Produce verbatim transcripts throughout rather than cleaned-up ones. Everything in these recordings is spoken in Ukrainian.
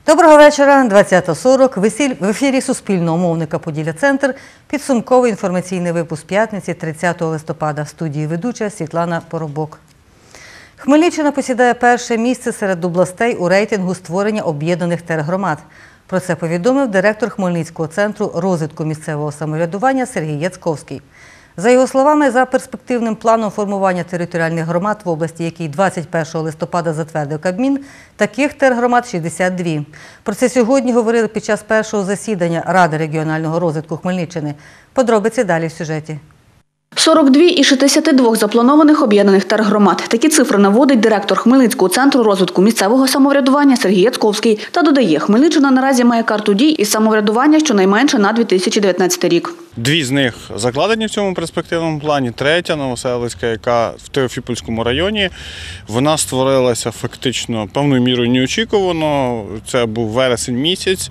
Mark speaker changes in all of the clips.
Speaker 1: Доброго вечора. двадцята сорок. В ефірі Суспільного мовника «Поділля-Центр». Підсумковий інформаційний випуск п'ятниці тридцятого листопада. В студії ведуча Світлана Поробок. Хмельниччина посідає перше місце серед областей у рейтингу створення об'єднаних тергромад. Про це повідомив директор Хмельницького центру розвитку місцевого самоврядування Сергій Яцковський. За його словами, за перспективним планом формування територіальних громад в області, який двадцять першого листопада затвердив Кабмін, таких тергромад шістдесят дві. Про це сьогодні говорили під час першого засідання Ради регіонального розвитку Хмельниччини. Подробиці далі в сюжеті.
Speaker 2: сорок дві із шістдесяти двох запланованих об'єднаних тергромад. Такі цифри наводить директор Хмельницького центру розвитку місцевого самоврядування Сергій Яцковський. Та додає, Хмельниччина наразі має карту дій із самоврядування щонайменше на дві тисячі дев'ятнадцятий рік.
Speaker 3: Дві з них закладені в цьому перспективному плані. Третя, Новоселицька, яка в Теофіпольському районі, вона створилася фактично певною мірою неочікувано. Це був вересень місяць.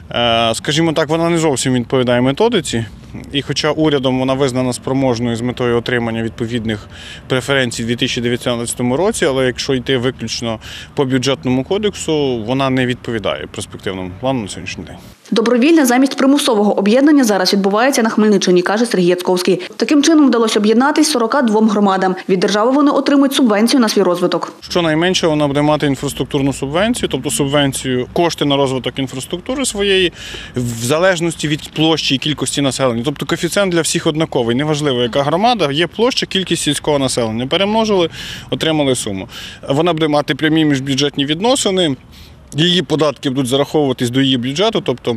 Speaker 3: Скажімо так, вона не зовсім відповідає методиці. І хоча урядом вона визнана спроможною з метою отримання відповідних преференцій у дві тисячі дев'ятнадцятому році, але якщо йти виключно по бюджетному кодексу, вона не відповідає перспективному плану на сьогоднішній день.
Speaker 2: Добровільне замість примусового об'єднання зараз відбувається на Хмельниччині, каже Сергій Яцковський. Таким чином вдалося об'єднатись сорока двом громадам. Від держави вони отримують субвенцію на свій розвиток.
Speaker 3: Щонайменше вона буде мати інфраструктурну субвенцію, тобто субвенцію, кошти на розвиток інфраструктури своєї, в залежності від площі і кількості населення. Тобто коефіцієнт для всіх однаковий. Неважливо, яка громада, є площа, кількість сільського населення. Перемножили, отримали суму. Вона буде мати прямі міжбюджетні відносини, її податки будуть зараховуватись до її бюджету, тобто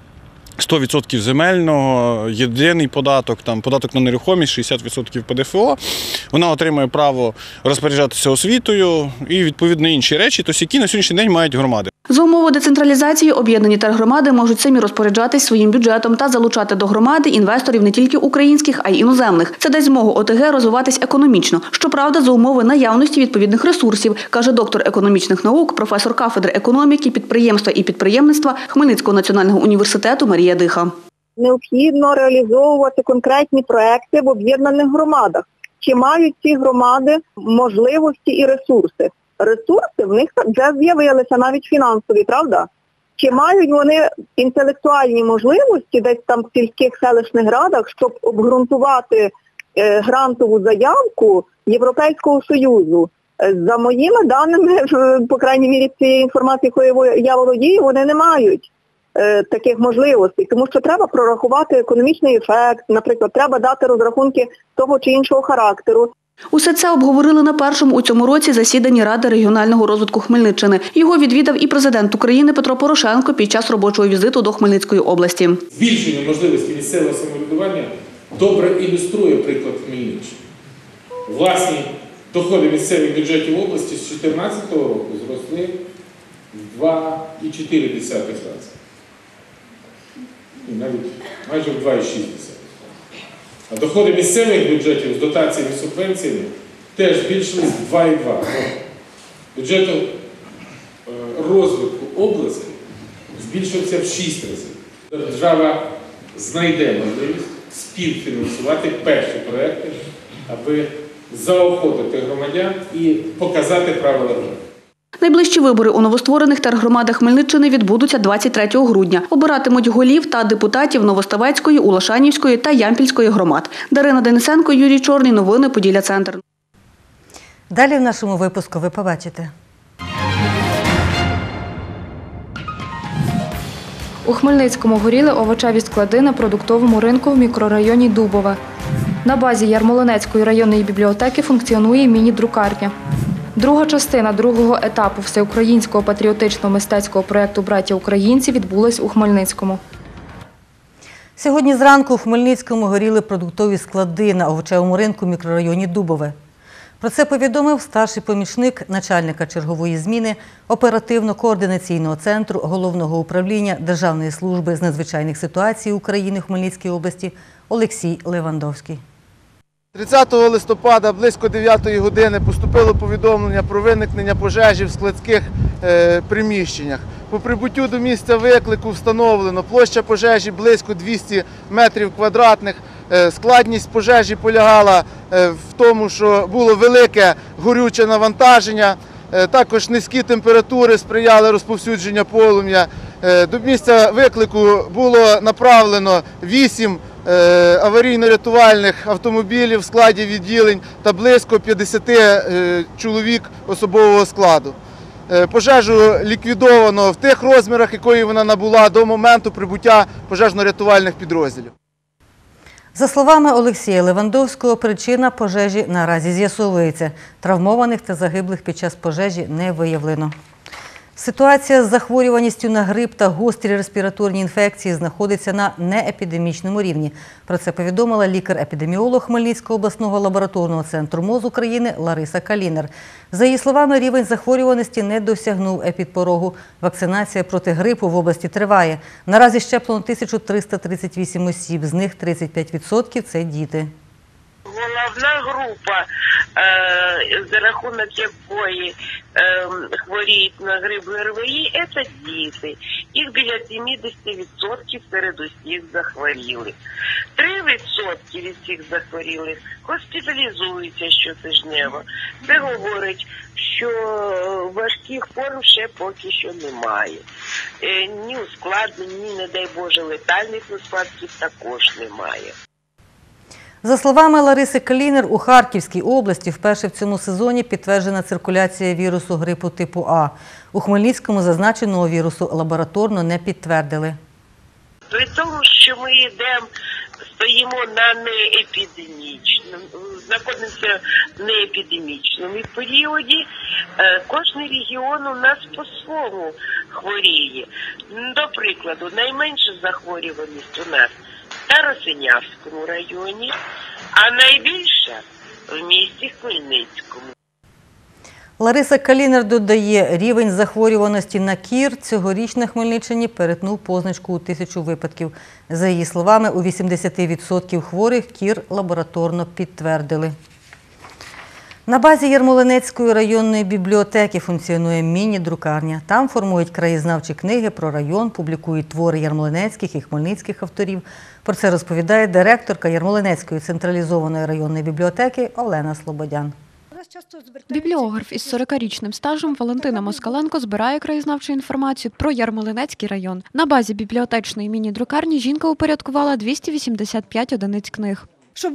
Speaker 3: сто відсотків земельного, єдиний податок, там, податок на нерухомість, шістдесят відсотків ПДФО. Вона отримує право розпоряджатися освітою і, відповідно, інші речі, тобто, які на сьогоднішній день мають громади.
Speaker 2: За умови децентралізації об'єднані тергромади можуть самі розпоряджатись своїм бюджетом та залучати до громади інвесторів не тільки українських, а й іноземних. Це дасть змогу ОТГ розвиватись економічно. Щоправда, за умови наявності відповідних ресурсів, каже доктор економічних наук, професор кафедри економіки, підприємства і підприємництва Хмельницького національного університету Марія Диха.
Speaker 4: Необхідно реалізовувати конкретні проекти в об'єднаних громадах. Чи мають ці громади можливості і ресурси? Ресурси в них вже з'явилися, навіть фінансові, правда? Чи мають вони інтелектуальні можливості десь там в сільських селищних радах, щоб обґрунтувати е, грантову заявку Європейського Союзу? За моїми даними, по крайній мірі цієї інформації, якою я володію, вони не мають е, таких можливостей. Тому що треба прорахувати економічний ефект, наприклад, треба дати розрахунки того чи іншого характеру.
Speaker 2: Усе це обговорили на першому у цьому році засіданні Ради регіонального розвитку Хмельниччини. Його відвідав і президент України Петро Порошенко під час робочого візиту до Хмельницької області.
Speaker 5: Збільшення можливості місцевого самоврядування добре ілюструє приклад Хмельниччини. Власні доходи місцевих бюджетів області з дві тисячі чотирнадцятого року зросли в два цілих чотири десятих рази. І навіть майже в два цілих шість десятих. А доходи місцевих бюджетів з дотаціями і субвенціями теж збільшились в два цілих два десятих. Бюджет розвитку області збільшився в шість разів. Держава знайде можливість співфінансувати перші проекти, аби заохотити громадян і показати правила гри.
Speaker 2: Найближчі вибори у новостворених тергромадах Хмельниччини відбудуться двадцять третього грудня. Обиратимуть голів та депутатів Новоставецької, Улашанівської та Ямпільської громад. Дарина Денисенко, Юрій Чорний. Новини Поділля-Центр.
Speaker 1: Далі в нашому випуску ви побачите.
Speaker 6: У Хмельницькому горіли овочеві склади на продуктовому ринку в мікрорайоні Дубове. На базі Ярмолинецької районної бібліотеки функціонує міні-друкарня. Друга частина другого етапу всеукраїнського патріотично-мистецького проєкту «Браття українці» відбулась у Хмельницькому.
Speaker 1: Сьогодні зранку у Хмельницькому горіли продуктові склади на овочевому ринку в мікрорайоні Дубове. Про це повідомив старший помічник начальника чергової зміни оперативно-координаційного центру Головного управління Державної служби з надзвичайних ситуацій України в Хмельницькій області Олексій Левандовський.
Speaker 7: тридцятого листопада близько дев'ятої години поступило повідомлення про виникнення пожежі в складських е, приміщеннях. По прибуттю до місця виклику встановлено площа пожежі близько двісті метрів квадратних. Е, складність пожежі полягала е, в тому, що було велике горюче навантаження. Також низькі температури сприяли розповсюдженню полум'я. До місця виклику було направлено вісім аварійно-рятувальних автомобілів в складі відділень та близько п'ятдесят чоловік особового складу. Пожежу ліквідовано в тих розмірах, якої вона набула до моменту прибуття пожежно-рятувальних підрозділів.
Speaker 1: За словами Олексія Левандовського, причина пожежі наразі з'ясовується. Травмованих та загиблих під час пожежі не виявлено. Ситуація з захворюваністю на грип та гострі респіраторні інфекції знаходиться на неепідемічному рівні. Про це повідомила лікар-епідеміолог Хмельницького обласного лабораторного центру МОЗ України Лариса Калінер. За її словами, рівень захворюваності не досягнув епідпорогу. Вакцинація проти грипу в області триває. Наразі щеплено тисячу триста тридцять вісім осіб, з них тридцять п'ять відсотків – це діти.
Speaker 8: Головна група, за рахунок якої хворіють на грип ГРВІ, це діти. Їх біля сімдесят відсотків серед усіх захворілих. три відсотки від всіх захворілих госпіталізуються щотижнево. Це говорить, що важких форм ще поки що немає. Ні ускладнень, ні, не дай Боже, летальних випадків також немає.
Speaker 1: За словами Лариси Калінер, у Харківській області вперше в цьому сезоні підтверджена циркуляція вірусу грипу типу А. У Хмельницькому зазначеного вірусу лабораторно не підтвердили.
Speaker 8: При тому, що ми йдемо, стоїмо на неепідемічному, знаходимося в неепідемічному періоді, кожен регіон у нас по-своєму хворіє. До прикладу, найменша захворюваність у нас в Старосинявському районі, а найбільша в місті Хмельницькому.
Speaker 1: Лариса Калінер додає, рівень захворюваності на кір цьогоріч на Хмельниччині перетнув позначку у тисячу випадків. За її словами, у вісімдесят відсотків хворих кір лабораторно підтвердили. На базі Ярмолинецької районної бібліотеки функціонує міні-друкарня. Там формують краєзнавчі книги про район, публікують твори ярмолинецьких і хмельницьких авторів. Про це розповідає директорка Ярмолинецької централізованої районної бібліотеки Олена Слободян.
Speaker 9: Бібліограф із сорокарічним стажем Валентина Москаленко збирає краєзнавчу інформацію про Ярмолинецький район. На базі бібліотечної міні-друкарні жінка упорядкувала двісті вісімдесят п'ять одиниць книг.
Speaker 10: Щоб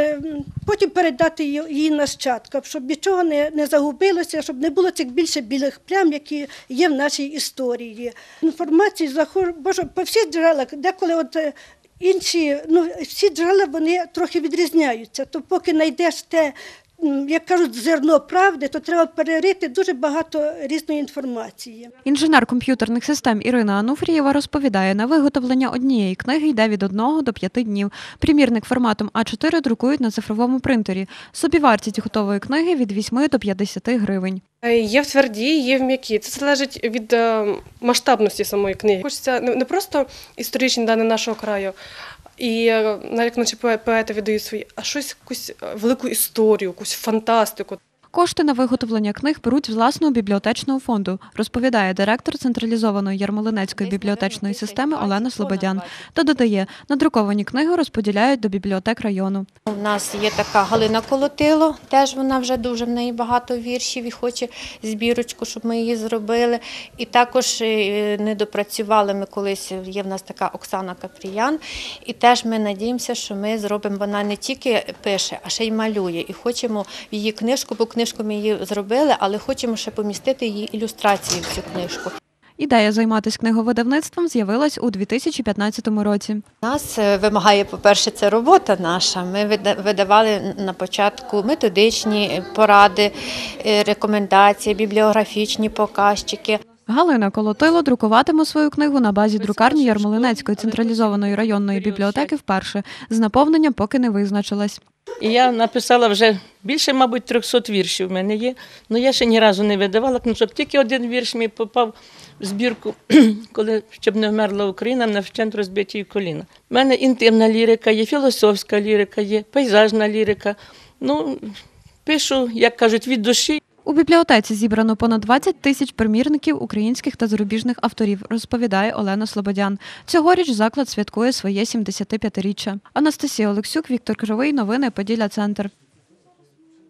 Speaker 10: потім передати її нащадкам, щоб нічого не, не загубилося, щоб не було цих більше білих плям, які є в нашій історії. Інформацію заходить по всіх джерелах, деколи от інші, ну, всі джерела вони трохи відрізняються, то поки знайдеш те, як кажуть, зерно правди, то треба перерити дуже багато різної інформації.
Speaker 9: Інженер комп'ютерних систем Ірина Ануфрієва розповідає, на виготовлення однієї книги йде від одного до п'яти днів. Примірник форматом а чотири друкують на цифровому принтері. Собівартість готової книги від вісьми до п'ятдесяти гривень.
Speaker 11: Є в твердій, є в м'якій. Це залежить від масштабності самої книги. Хочеться не просто історичні дані нашого краю, і як наші поети віддають свої, а щось, якусь велику історію, якусь фантастику.
Speaker 9: Кошти на виготовлення книг беруть з власного бібліотечного фонду, розповідає директор централізованої Ярмолинецької бібліотечної системи Олена Слободян. Та додає, надруковані книги розподіляють до бібліотек району.
Speaker 12: У нас є така Галина Колотило, теж вона вже дуже, в неї багато віршів і хоче збірочку, щоб ми її зробили. І також не допрацювали ми колись, є в нас така Оксана Капріян, і теж ми надіємося, що ми зробимо, вона не тільки пише, а ще й малює. І хочемо в її книжку, бо книжку ми її зробили, але хочемо ще помістити її ілюстрації в цю книжку.
Speaker 9: Ідея займатися книговидавництвом з'явилась у дві тисячі п'ятнадцятому році.
Speaker 12: Нас вимагає, по-перше, це робота наша. Ми видавали на початку методичні поради, рекомендації, бібліографічні показчики.
Speaker 9: Галина Колотило друкуватиме свою книгу на базі друкарні Ярмолинецької централізованої районної бібліотеки вперше. З наповненням поки не визначилась.
Speaker 13: І я написала вже більше, мабуть, трьохсот віршів в мене є, але я ще ні разу не видавала, щоб тільки один вірш мій попав в збірку, коли «Щоб не вмерла Україна, на вщент розбиті коліна». У мене інтимна лірика є, філософська лірика є, пейзажна лірика. Ну, пишу, як кажуть, від душі.
Speaker 9: У бібліотеці зібрано понад двадцять тисяч примірників українських та зарубіжних авторів, розповідає Олена Слободян. Цьогоріч заклад святкує своє сімдесятип'ятиріччя. Анастасія Олексюк, Віктор Кривий, новини Поділля Центр.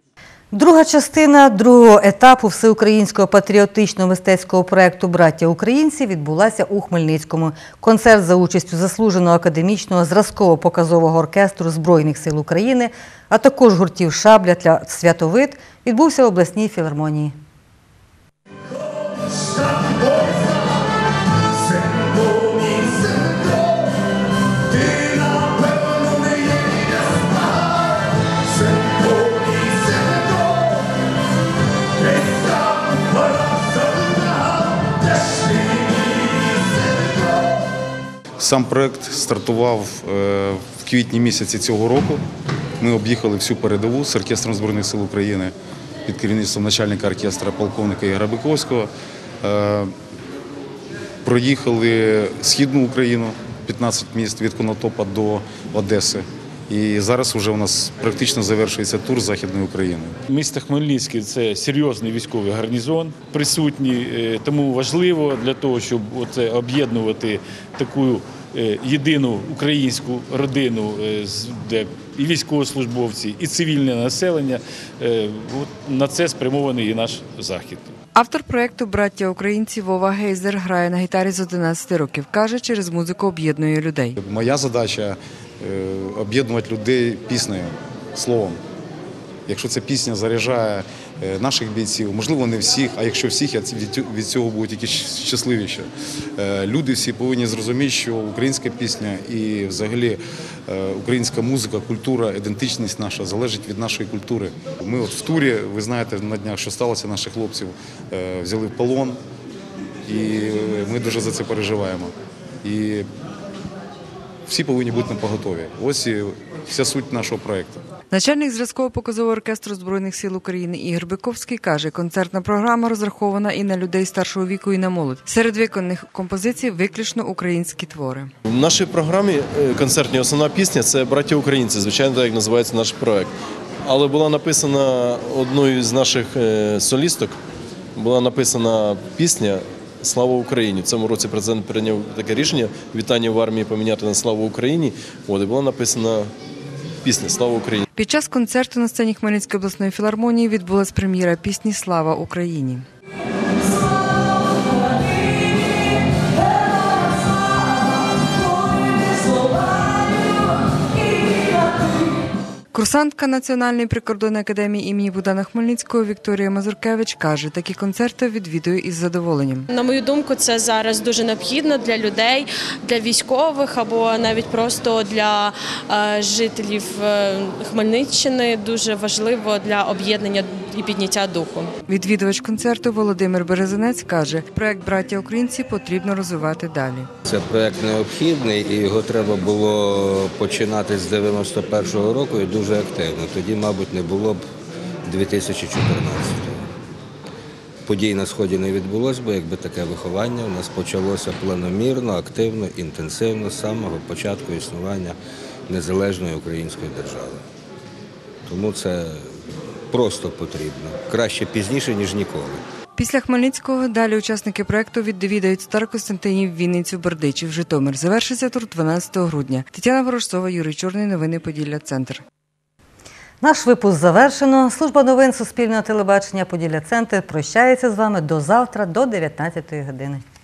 Speaker 1: Друга частина другого етапу всеукраїнського патріотичного мистецького проєкту «Браття українці» відбулася у Хмельницькому. Концерт за участю заслуженого академічного зразково-показового оркестру Збройних сил України, а також гуртів «Шабля» та «Святовид» відбувся в обласній філармонії.
Speaker 14: Сам проєкт стартував в квітні місяці цього року. Ми об'їхали всю передову з оркестром Збройних сил України під керівництвом начальника оркестра полковника Ігоря Биковського. Проїхали Східну Україну, п'ятнадцять міст від Конотопа до Одеси. І зараз вже у нас практично завершується тур Західної України.
Speaker 15: Місто Хмельницький – це серйозний військовий гарнізон, присутній, тому важливо для того, щоб об'єднувати таку єдину українську родину, де і військовослужбовці, і цивільне населення. На це спрямований і наш захід.
Speaker 16: Автор проєкту «Браття українці» Вова Гейзер грає на гітарі з одинадцяти років. Каже, через музику об'єднує людей.
Speaker 14: Моя задача – об'єднувати людей піснею, словом. Якщо ця пісня заряджає наших бійців, можливо, не всіх, а якщо всіх, я від цього буду тільки щасливіше. Люди всі повинні зрозуміти, що українська пісня і взагалі українська музика, культура, ідентичність наша залежить від нашої культури. Ми от в турі, ви знаєте, на днях, що сталося, наших хлопців взяли в полон, і ми дуже за це переживаємо. І всі повинні бути напоготові. Ось і вся суть нашого проєкту.
Speaker 16: Начальник зразково-показового оркестру Збройних сил України Ігор Биковський каже, концертна програма розрахована і на людей старшого віку, і на молодь. Серед виконаних композицій виключно українські твори.
Speaker 17: В нашій програмі концертній основна пісня – це «Браття українці», звичайно, так як називається наш проєкт. Але була написана одною з наших солісток, була написана пісня «Слава Україні». В цьому році президент прийняв таке рішення «Вітання в армії» поміняти на «Слава Україні». От, і була написана пісня «Слава Україні».
Speaker 16: Під час концерту на сцені Хмельницької обласної філармонії відбулась прем'єра пісні «Слава Україні». Курсантка Національної прикордонної академії імені Богдана Хмельницького Вікторія Мазуркевич каже, такі концерти відвідує із задоволенням.
Speaker 18: На мою думку, це зараз дуже необхідно для людей, для військових або навіть просто для е, жителів Хмельниччини. Дуже важливо для об'єднання і підняття духу.
Speaker 16: Відвідувач концерту Володимир Березанець каже, проєкт «Браття українці» потрібно розвивати далі.
Speaker 19: Це проєкт необхідний і його треба було починати з дев'яносто першого року і дуже активно. Тоді, мабуть, не було б дві тисячі чотирнадцятого. Подій на Сході не відбулося б, якби таке виховання у нас почалося планомірно, активно, інтенсивно з самого початку існування незалежної української держави. Тому це просто потрібно. Краще пізніше, ніж ніколи.
Speaker 16: Після Хмельницького далі учасники проєкту відвідають Старокостянтинів, Вінницю, Бердичів, Житомир. Завершиться тур дванадцятого грудня. Тетяна Ворожцова, Юрій Чорний. Новини Поділля Центр.
Speaker 1: Наш випуск завершено. Служба новин Суспільного телебачення «Поділля Центр» прощається з вами до завтра, до дев'ятнадцятої години.